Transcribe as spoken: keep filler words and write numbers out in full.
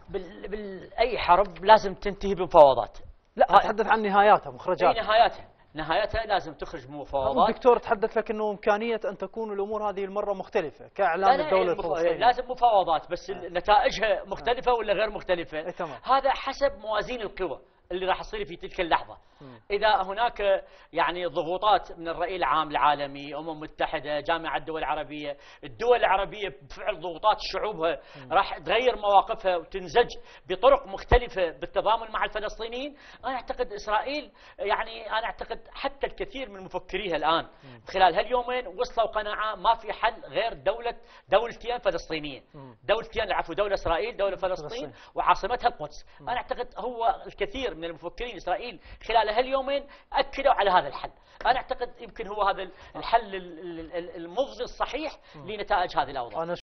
بال... بال... اي حرب لازم تنتهي بمفاوضات. لا اتحدث عن نهاياتها، مخرجاتها. اي نهاياتها، نهايتها لازم تخرج بمفاوضات. الدكتور تحدث لك انه امكانيه ان تكون الامور هذه المره مختلفه كاعلان الدوله المف... الفلسطينيه. لازم مفاوضات، بس آه. نتائجها مختلفه آه. ولا غير مختلفه؟ أي تمام. هذا حسب موازين القوى اللي راح تصير في تلك اللحظه. م. اذا هناك يعني ضغوطات من الرأي العام العالمي، امم متحده، جامعه الدول العربيه، الدول العربيه بفعل ضغوطات شعوبها م. راح تغير مواقفها وتنزج بطرق مختلفه بالتضامن مع الفلسطينيين، انا اعتقد اسرائيل يعني انا اعتقد حتى الكثير من مفكريها الان م. خلال هاليومين وصلوا قناعه ما في حل غير دوله دولتين فلسطينيه، م. دولتين عفوا دوله اسرائيل، دوله فلسطين وعاصمتها القدس. م. انا اعتقد هو الكثير من المفكرين اسرائيل خلال هاليومين اكدوا على هذا الحل. انا اعتقد يمكن هو هذا الحل المغزي الصحيح لنتائج هذه الاوضاع.